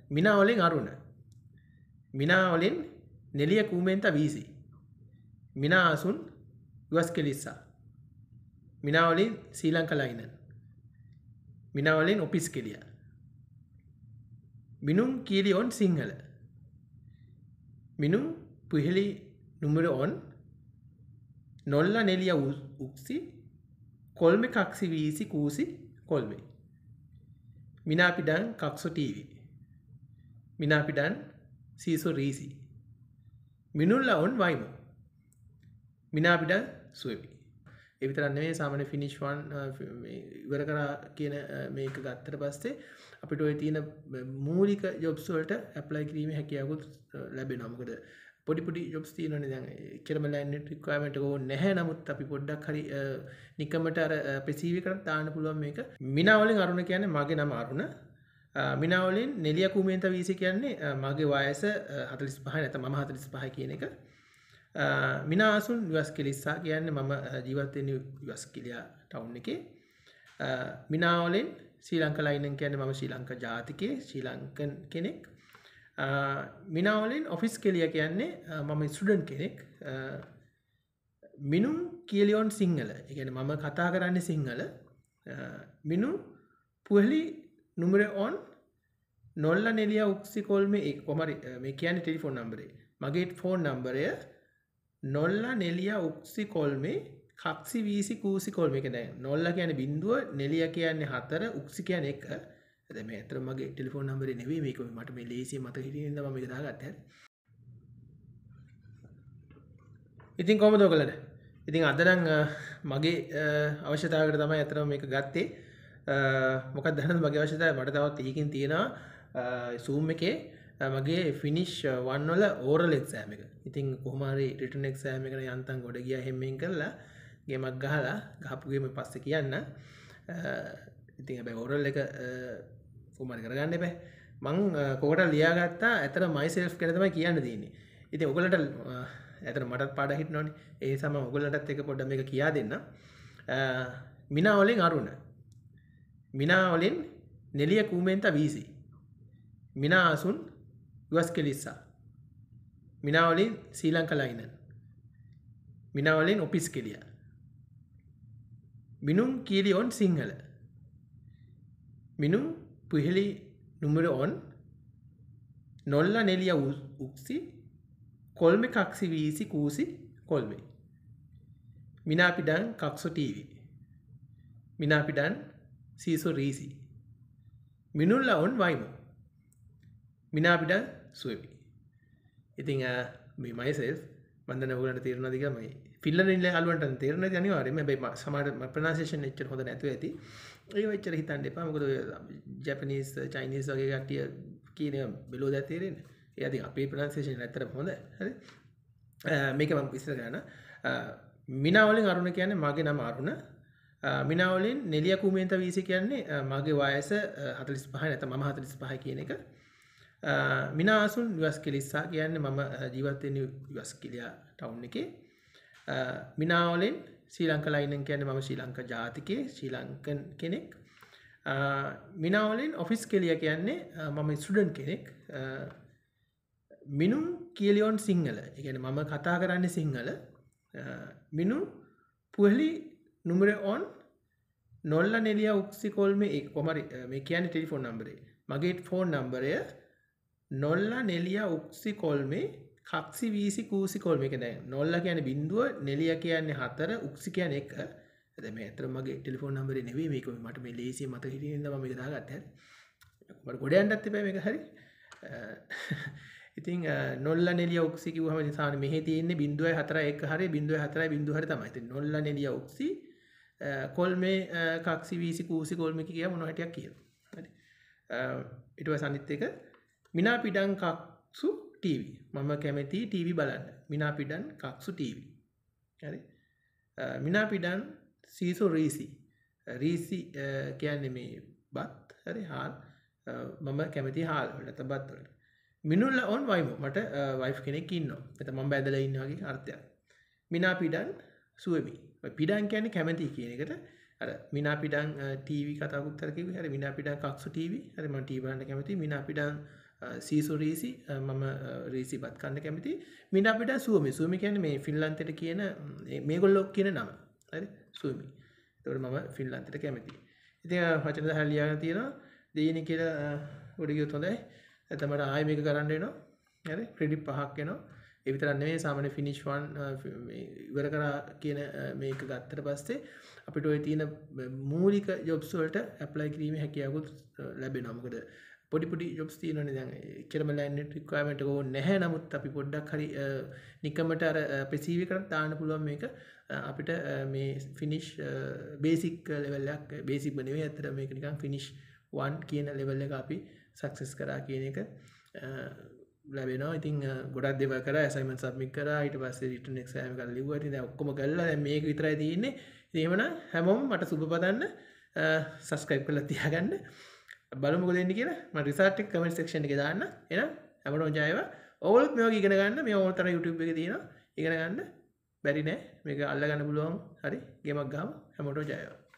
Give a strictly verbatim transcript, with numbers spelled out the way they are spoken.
මිනා වලින් අරුණ. මිනා වලින් නෙලිය කූමෙන්ත වීසි. මිනා අසුන් යුවස් කෙලිස්සා. මිනා වලින් ශ්‍රී ලංකා ලයිනන්. මිනා වලින් ඔපිස් කෙලිය. මිනුම් කීලි ඔන් සිංහල. මිනුම් පුහෙලි නුමර ඔන් නොල්ල නෙලිය උක්සි කොල්මෙ කක්සි වීසි කූසි කොල්මෙ. මිනාපිඩන් කක්සු ටීවි. මිනාපිඩන් සීසු රීසි. මිනුල්ල ඔන් වයිමු. මිනාපිඩන් සුවපි. එවිතරන්නේ සාමන ෆිනිශ්වන් ඉවර කර කියන මේක ගත්තර පස්සේ අපිට ඔය තියෙන මූලික ජොබ්ස් වලට ඇප්ලයි කිරීමේ හැකියාවකුත් ලැබෙනවා. මොකද පොඩි පොඩි ජොබ්ස් තියෙනවනේ දැන් කෙරම ලයින් රික්වයර්මන්ට් එක ඕනේ නැහැ. නමුත් අපි පොඩ්ඩක් හරි නිකමට අර අපේ සී වී එකට දාන්න පුළුවන් මේක. මිනා වලින් අරුණ කියන්නේ මගේ නම අරුණ. මිනා වලින් නෙලිය කුමෙන්ත වීසි කියන්නේ මගේ වයස හතළිස් පහයි නැත්නම් මම හතළිස් පහයි කියන එක. මිනා අසුන් යුවස් කෙලිස්සා කියන්නේ මම ජීවත් වෙන්නේ යුවස් කෙලියා ටවුන් එකේ. මිනා වලින් ශ්‍රී ලංකා ලයිනන් කියන්නේ මම ශ්‍රී ලංකා ජාතිකයේ ශ්‍රී ලංකන් කෙනෙක්. මිනා වලින් ඔෆිස් කෙලිය කියන්නේ මම ස්ටුඩන්ට් කෙනෙක්. මිනුම් කියලියොන් සිංහල. ඒ කියන්නේ මම කතා කරන්නේ සිංහල. මිනුම් පුහෙලි නුමර ඔන් නොල්ල නෙලිය උක්සි කොල්මේ ඒ කොහමරි මේ කියන්නේ ටෙලිෆෝන් නම්බරේ. මගේ ෆෝන් නම්බරය නොල්ල නෙලිය උක්සි කොල්මේ කක්සි වීසි කූසි කොල්මේ. ඒ කියන්නේ නොල්ල කියන්නේ බිංදුව, නෙලිය කියන්නේ හතර, උක්සි කියන්නේ එක. දැන් මේ අතර මගේ ටෙලිෆෝන් නම්බරේ නෙවෙයි මේක මට මේ ලේසියෙන් මතක හිටින්න ඉඳන් මම මේක දාගත්තා. හරි. ඉතින් කොහමද ඔයගලට? ඉතින් අද නම් මගේ අවශ්‍යතාවයකට තමයි අතර මේක ගත්තේ. මොකක්ද දන්නවද මගේ අවශ්‍යතාවය? මට තවත් ඒකකින් තියෙනවා Zoom එකේ මගේ ෆිනිෂ් වන් වල ඕරල් එක්සෑම් එක. ඉතින් කොහොම හරි රිටන් එක්සෑම් එකට යන්තම් ගොඩ ගියා හැම්මෙන් කරලා ගේමක් ගහලා ගහපු ගේම පස්සේ කියන්න. ඉතින් හැබැයි ඕරල් එක කොහොම හරි කරගන්න එපා. මං කොකට ලියාගත්තා ඇතර මයිසෙල්ෆ් ගැන තමයි කියන්න තියෙන්නේ. ඉතින් ඔයගලට ඇතර මටත් පාඩම් හිටිනවනේ. ඒ නිසා මම ඔයගලටත් එක පොඩ්ඩක් මේක කියා දෙන්න. මිනා වලින් අරුණ. මිනා වලින් නෙලිය කූමෙන්ත වීසි. මිනා අසුන් යුවස් කෙලිස්සා. මිනා වලින් ශ්‍රී ලංකා ලයිනන්. මිනා වලින් ඔපිස් කෙලිය. මිනුම් කීලි ඔන් සිංහල. මිනුම් පුහෙලි නුමර ඔන් නොල්ල නෙලිය උක්සි කොල්මෙ කක්සි වීසි කූසි කොල්මෙ. මිනාපිඩන් කක්සු ටීවි. මිනාපිඩන් සීසු රීසි. මිනුල්ල ඔන් වයිමු. මිනාපිඩන් සුවපි. ඉතින් මේ මයිසෙල්ෆ් මම දන්නේ ඔයගලන්ට තේරෙනවද කියලා මම ෆින්ලන්ඩ් ඉන්න යාළුවන්ට තේරෙන්නේ නැති අනිවාර්යයෙන්ම. හැබැයි සමහර ප්‍රොනන්සියේෂන් එච්චර හොඳ නැතුව ඇති. ඒක එච්චර හිතන්න එපා. මොකද ඔය ජැපනීස් චයිනීස් වගේ කට්ටිය කියන බෙලෝ දැන් තේරෙන්නේ. ඒ අදින් අපේ ප්‍රොනන්සියේෂන් ඇත්තටම හොඳයි. හරි. මේක මම විස්තර කරන්න. මිනා වලින් අරුණ කියන්නේ මගේ නම අරුණ. මිනා වලින් නෙලිය කුමෙන්ත වීසි කියන්නේ මගේ වයස හතළිස් පහයි නැත්නම් මම හතළිස් පහයි කියන එක. මිනා අසුන් යුවස් කෙලිස්සා කියන්නේ මම ජීවත් වෙන්නේ යුවස් කෙලියා ටවුන් එකේ. මිනා වලින් ශ්‍රී ලංකා ලයිනන් කියන්නේ මම ශ්‍රී ලංකා ජාතිකයේ ශ්‍රී ලංකන් කෙනෙක්. මිනා වලින් ඔෆිස් කෙලිය කියන්නේ මම ස්ටුඩන්ට් කෙනෙක්. මිනුම් කියලියොන් සිංහල. ඒ කියන්නේ මම කතා කරන්නේ සිංහල. මිනුම් පුහෙලි නුමර ඔන් නොල්ල නෙලිය උක්සි කොල්මේ ඒ කොහමරි මේ කියන්නේ ටෙලිෆෝන් නම්බරේ. මගේ ෆෝන් නම්බරය නොල්ල නෙලිය උක්සි කොල්මේ කක්සි වීසි කූසි කොල්මේ. ඒ කියන්නේ නොල්ල කියන්නේ බිංදුව, නෙලිය කියන්නේ හතර, උක්සි කියන්නේ එක. දැන් මේ අතර මගේ ටෙලිෆෝන් නම්බරේ නෙවෙයි මේක මට මේ ලේසියෙන් මතක හිටින්න ඉඳන් මම මේක දාගත්තා. හරි. මට ගොඩ යන්නත් එපා මේක. හරි. ඉතින් නොල්ල නෙලිය උක්සි කිව්වම ඉතින් සාමාන්‍ය මෙහෙ තියෙන්නේ බිංදුවයි හතරයි එක හරි බිංදුවයි හතරයි බිංදුව හරි තමයි. ඉතින් නොල්ල නෙලිය උක්සි කොල්මේ කක්සි වීසි කූසි කොල්මේ කියා මොනවා හිටියක් කියනවා. හරි. ඊට පස්සේ අනිත් එක මිනාපිඩන් කක්සු ටීවි. මම කැමති ටීවි බලන්න. මිනාපිඩන් කක්සු ටීවි. හරි. මිනාපිඩන් සීසු රීසි. රීසි කියන්නේ මේ බත්. හරි. හාල්. මම කැමති හාල් වලට බත් වලට. මිනුල්ල ඔන් වයිමු. මට වයිෆ් කෙනෙක් ඉන්නවා. එතන මම බැඳලා ඉන්නවා වගේ අර්ථයක්. මිනාපිඩන් සුවමි. පිඩන් කියන්නේ කැමති කියන එකට අර මිනාපිඩන් ටීවී කතාවකුත් අර කිව්වේ. හරි මිනාපිඩන් කක්සු ටීවී. හරි මම ටීවී බලන්න කැමතියි. මිනාපිඩන් සීසු රීසි මම රීසි බත් කන්න කැමති මිනා පිට සුවමි සුවමි කියන්නේ මේ ෆින්ලන්තයට කියන මේගොල්ලෝ කියන නම හරි සුවමි ඒකට මම ෆින්ලන්තයට කැමති ඉතින් වචන දහයක් ලියාගෙන තියෙනවා දෙයිනි කියලා උඩ ගියොත් හොඳයි නැත්නම් මට ආයෙ මේක කරන්න වෙනවා හරි ක්‍රෙඩිට් පහක් එනවා ඒ විතරක් නෙවෙයි සාමාන්‍ය ෆිනිෂ් වන් ඉවර කරා කියන මේක ගත්තට පස්සේ අපිට ওই තියෙන මූලික ජොබ්ස් වලට ඇප්ලයි කිරීමේ හැකියාවකුත් ලැබෙනවා මොකද පොඩි පොඩි ජොබ්ස් තියෙනවනේ දැන් එච්චරම ලෑන්ඩ් රික්වයර්මන්ට් එක ඕනේ නැහැ නමුත් අපි පොඩ්ඩක් හරි නිකමට අර අපේ සී වී එකට දාන්න පුළුවන් මේක අපිට මේ ෆිනිෂ් බේසික් ලෙවල් එකක් බේසික් නෙවෙයි අතට මේක නිකන් ෆිනිෂ් වන් කියන ලෙවල් එක අපි සක්සස් කරා කියන එක ලැබෙනවා ඉතින් ගොඩක් දේවල් කරා ඇසයින්මන්ට් සබ්මිට් කරා ඊට පස්සේ රිටන් එක්සෑම් එකක් ලිව්වා ඉතින් දැන් ඔක්කොම කරලා දැන් මේක විතරයි තියෙන්නේ ඉතින් එහෙමනම් හැමෝම මට සුබ පතන්න සබ්ස්ක්‍රයිබ් කරලා තියාගන්න බලමු මොකද වෙන්නේ කියලා මම රිසල්ට් එක කමෙන්ට් සෙක්ෂන් එකේ දාන්න එහෙනම් හැමෝටම ජය වේවා ඕගොල්ලොත් මේක ඉගෙන ගන්න මේ ඕනතර YouTube එකේ තියෙනවා ඉගෙන ගන්න බැරි නෑ මේක අල්ල ගන්න පුළුවන් හරි ගේමක් ගහමු හැමෝටම ජය වේවා